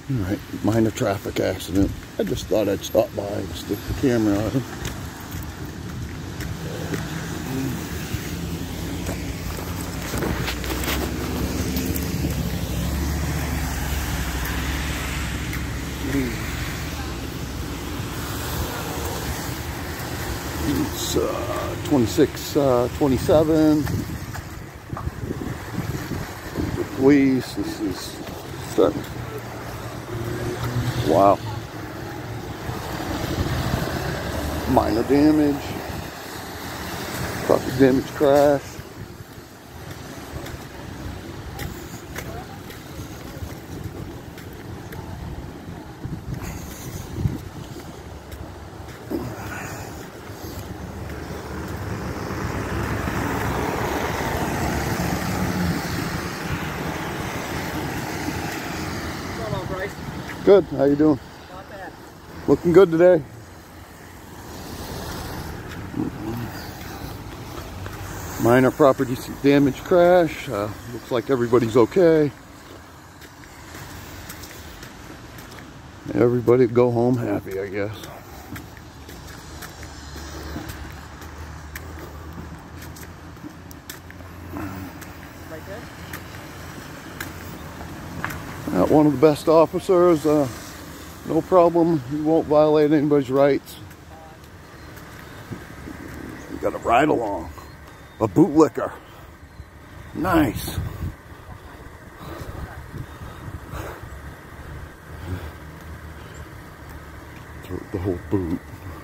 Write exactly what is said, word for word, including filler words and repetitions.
Alright, minor traffic accident. I just thought I'd stop by and stick the camera on him. It's uh, twenty-six twenty-seven. The police, this is starting. Wow. Minor damage. Property damage crash. Good. How you doing? Not bad. Looking good today. Minor property damage crash. Uh, looks like everybody's okay. Everybody go home happy, I guess. Right there? Not one of the best officers. Uh, no problem. He won't violate anybody's rights. You got a ride along. A bootlicker. Nice. Throw the whole boot.